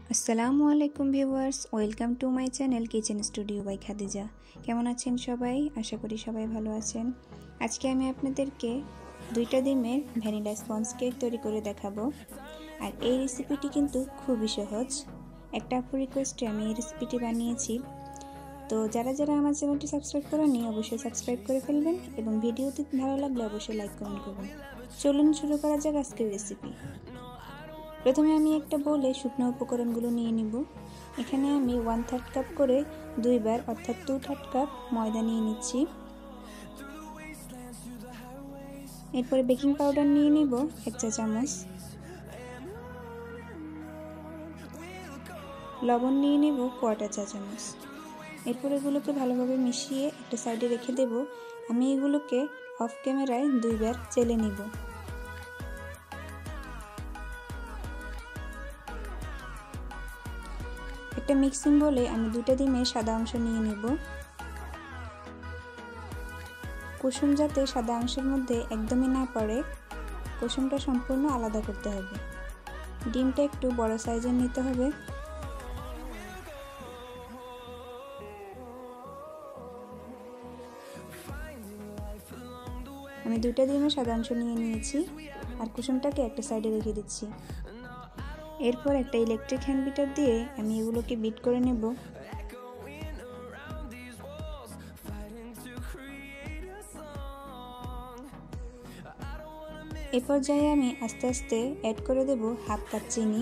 আসসালামু আলাইকুম viewers, welcome to my channel kitchen studio by Khadija. কেমন আছেন সবাই? আশা করি সবাই ভালো আছেন। আজকে আমি আপনাদেরকে 2টা ডিমের ভ্যানিলা স্পঞ্জ কেক তৈরি করে দেখাবো। আর এই রেসিপিটি কিন্তু খুবই সহজ। একটা আপুর রিকোয়েস্টে আমি এই রেসিপিটি বানিয়েছি। তো যারা যারা আমার চ্যানেলটি সাবস্ক্রাইব করেননি অবশ্যই সাবস্ক্রাইব করে ফেলবেন এবং ভিডিওটি ভালো লাগলে অবশ্যই লাইক কমেন্ট করবেন। চলুন শুরু করা যাক আজকের রেসিপি। প্রথমে আমি একটা বোলে শুকনো উপকরণগুলো নিয়ে নিব। এখানে আমি 1/3 কাপ করে 2 বার অর্থাৎ 2/3 কাপ ময়দা নিয়ে নিচ্ছি। এরপরে বেকিং পাউডার নিয়ে নিব 1 চা চামচ, লবণ নিয়ে নেব 1/4 চা চামচ। এরপর এগুলোকে ভালোভাবে মিশিয়ে একটা সাইডে রেখে দেব। আমি এগুলোকে অফ ক্যামেরায় 2 বার চেলে নিব। একটা মিক্সিং বলে আমি 2টা ডিমের সাদা অংশ নিয়ে নিব। কুসুম যাতে সাদা অংশের মধ্যে একদমই না পড়ে, কুসুমটা সম্পূর্ণ আলাদা করতে হবে। ডিমটা একটু বড় সাইজের নিতে হবে। আমি 2টা ডিমের সাদা অংশ নিয়ে নিয়েছি আর কুসুমটাকে একটা সাইডে রেখে দিচ্ছি। এরপর একটা ইলেকট্রিক হ্যান্ড বিটার দিয়ে আমি এগুলোকে বিট করে নেব। এ পর্যায়ে আমি আস্তে আস্তে অ্যাড করে দেব 1/2 কাপ চিনি।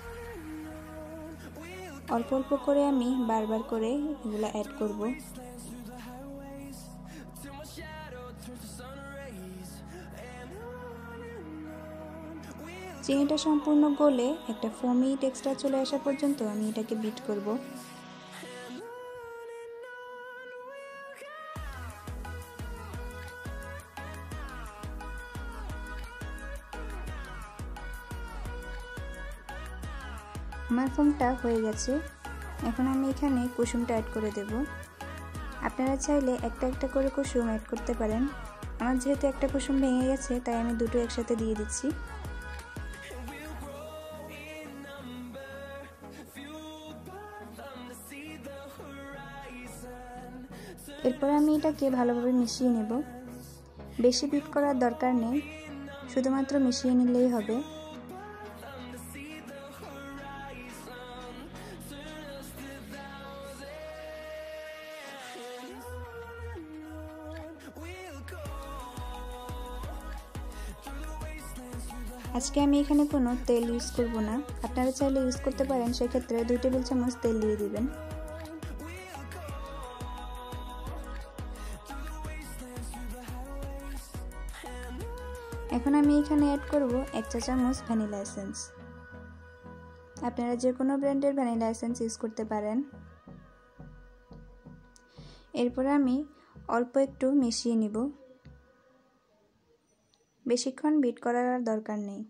অল্প অল্প করে আমি বারবার করে এগুলো অ্যাড করব। চিনিটা সম্পূর্ণ গলে একটা ফোমি টেক্সচার চলে আসা পর্যন্ত আমি এটাকে বিট করব। আমার ফোমটা হয়ে গেছে। এখন আমি এখানে কুসুমটা অ্যাড করে দেব। আপনারা চাইলে একটা একটা করে কুসুম অ্যাড করতে পারেন। আমার যেহেতু একটা কুসুম ভেঙে গেছে তাই আমি দুটো একসাথে দিয়ে দিচ্ছি। এরপর আমি এটাকে ভালোভাবে মিশিয়ে নেব। বেশি বিট করার দরকার নেই, শুধুমাত্র মিশিয়ে নিলেই হবে। আজকে আমি এখানে কোনো তেল ইউজ করব না, আপনারা চাইলে ইউজ করতে পারেন। সেক্ষেত্রে 2 টেবিল চামচ তেল দিয়ে দিবেন। এখন আমি এখানে অ্যাড করব 1 চা চামচ ভ্যানিলা এসেন্স। আপনারা যে কোনো ব্র্যান্ডের ভ্যানিলা এসেন্স ইউজ করতে পারেন। এরপর আমি অল্প একটু মিশিয়ে নিব। বেশিক্ষণ বিট করার আর দরকার নেই।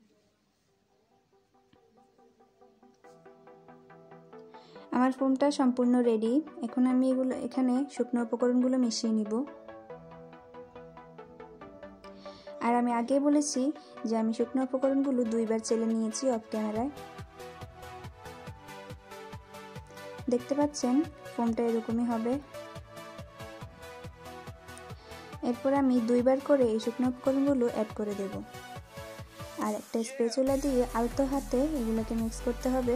আমার ফোমটা সম্পূর্ণ রেডি। এখন আমি এখানে শুকনো উপকরণগুলো মিশিয়ে নিব। আর আমি আগেই বলেছি যে আমি শুকনো উপকরণগুলো 2 বার চেলে নিয়েছি অফ ক্যামেরায়। দেখতে পাচ্ছেন ফোমটা এরকমই হবে। এরপর আমি 2 বার করে এই শুকনো উপকরণগুলো অ্যাড করে দেব। আর একটা স্প্যাচুলা দিয়ে আলতো হাতে এগুলোকে মিক্স করতে হবে।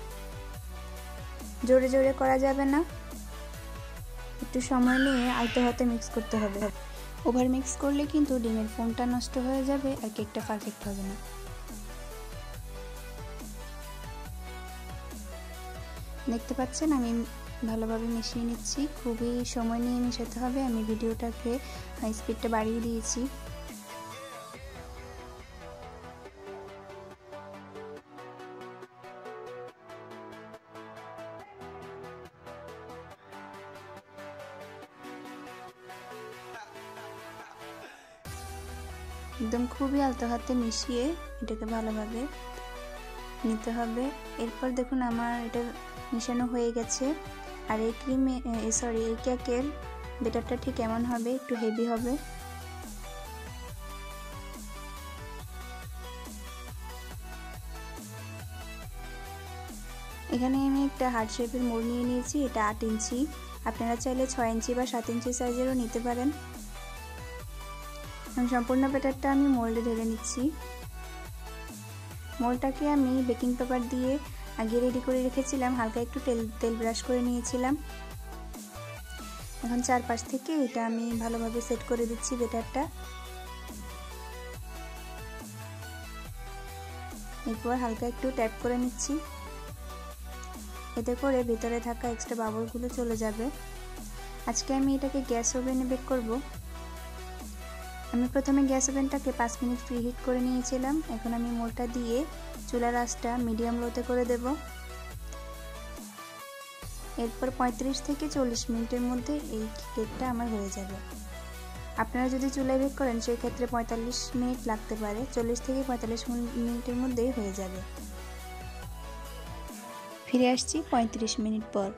জোরে জোরে করা যাবে না, একটু সময় নিয়ে আলতো হাতে মিক্স করতে হবে। ওভার মিক্স করলে কিন্তু ডিমের ফোমটা নষ্ট হয়ে যাবে আর কেকটা পারফেক্ট হবে না। দেখতে পাচ্ছেন আমি ভালোভাবে মিশিয়ে নিচ্ছি। খুবই সময় নিয়ে মেশাতে হবে। আমি ভিডিওটাকে হাই স্পিডটা বাড়িয়ে দিয়েছি। একদম খুবই আলতো হাতে মিশিয়ে এটাকে ভালোভাবে নিতে হবে। এরপর দেখুন আমার এটা মিশানো হয়ে গেছে। আর এই কেকের ব্যাটারটা ঠিক এমন হবে, একটু হেভি হবে। এখানে আমি একটা হার্ট শেপের মোল্ড নিয়ে নিয়েছি, এটা 8 ইঞ্চি। আপনারা চাইলে 6 ইঞ্চি বা 7 ইঞ্চি সাইজেরও নিতে পারেন। সম্পূর্ণ ব্যাটারটা আমি মোল্ডে ঢেলে নিচ্ছি। মোল্ডটাকে আমি বেকিং পেপার দিয়ে আগে রেডি করে রেখেছিলাম, হালকা একটু তেল ব্রাশ করে নিয়েছিলাম। এখন চারপাশ থেকে এটা আমি ভালোভাবে সেট করে দিচ্ছি ব্যাটারটা। এরপর হালকা একটু ট্যাপ করে নিচ্ছি, এতে করে ভিতরে থাকা এক্সট্রা বাবলগুলো চলে যাবে। আজকে আমি এটাকে গ্যাস ওভেনে বেক করব। আমি প্রথমে গ্যাস ওভেনটাকে 5 মিনিট প্রিহিট করে নিয়েছিলাম। এখন আমি মোল্ডটা দিয়ে চুলার আঁচটা মিডিয়াম লোতে করে দেব। এরপর 35 থেকে 40 মিনিটের মধ্যে এই কেকটা আমার হয়ে যাবে। আপনারা যদি চুলায় বেক করেন সেই ক্ষেত্রে 45 মিনিট লাগতে পারে, 40 থেকে 45 মিনিটের মধ্যেই হয়ে যাবে। ফিরে আসছি 35 মিনিট পর।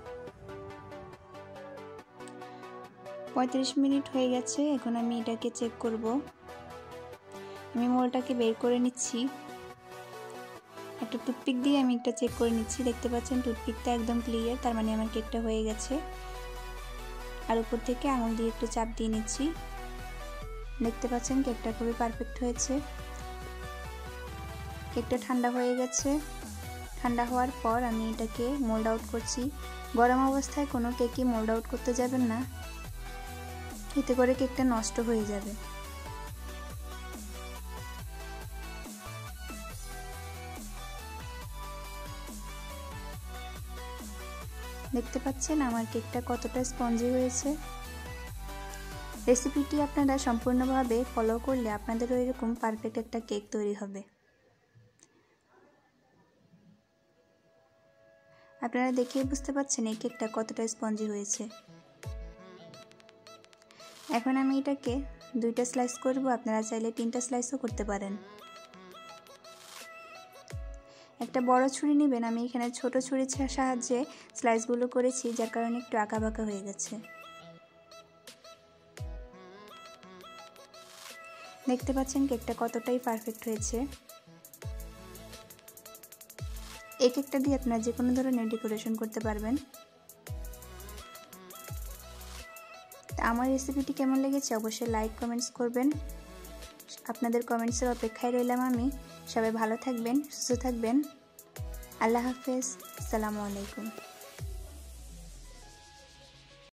35 মিনিট হয়ে গেছে। এখন আমি এটাকে চেক করব। আমি মোল্ডটাকে বের করে নিচ্ছি, একটা টুথপিক দিয়ে আমি একটা চেক করে নিচ্ছি। দেখতে পাচ্ছেন টুথপিকটা একদম ক্লিয়ার, তার মানে আমার কেকটা হয়ে গেছে। আর উপর থেকে আঙুল দিয়ে একটু চাপ দিয়ে নিচ্ছি। দেখতে পাচ্ছেন কেকটা খুবই পারফেক্ট হয়েছে। কেকটা ঠান্ডা হয়ে গেছে। ঠান্ডা হওয়ার পর আমি এটাকে মোল্ড আউট করছি। গরম অবস্থায় কোনো কেকই মোল্ড আউট করতে যাবেন না, এতে করে কেকটা নষ্ট হয়ে যাবে। দেখতে পাচ্ছেন আমার কেকটা কতটা স্পঞ্জি হয়েছে। রেসিপিটি আপনারা সম্পূর্ণভাবে ফলো করলে আপনাদেরও এরকম পারফেক্ট একটা কেক তৈরি হবে। আপনারা দেখেই বুঝতে পারছেন এই কেকটা কতটা স্পঞ্জি হয়েছে। এখন আমি এটাকে 2টা স্লাইস করব, আপনারা চাইলে 3টা স্লাইসও করতে পারেন। একটা বড় ছুরি নেবেন, আমি এখানে ছোট ছুরির সাহায্যে স্লাইসগুলো করেছি, যার কারণে একটু আঁকাবাঁকা হয়ে গেছে। দেখতে পাচ্ছেন কেকটা কতটাই পারফেক্ট হয়েছে। এই কেকটা দিয়ে আপনারা যে কোনো ধরনের ডেকোরেশন করতে পারবেন। আমার রেসিপিটি কেমন লেগেছে অবশ্যই লাইক কমেন্টস করবেন। আপনাদের কমেন্টসের অপেক্ষায় রইলাম আমি। সবাই ভালো থাকবেন, সুস্থ থাকবেন। আল্লাহ হাফেজ, আসসালামু আলাইকুম।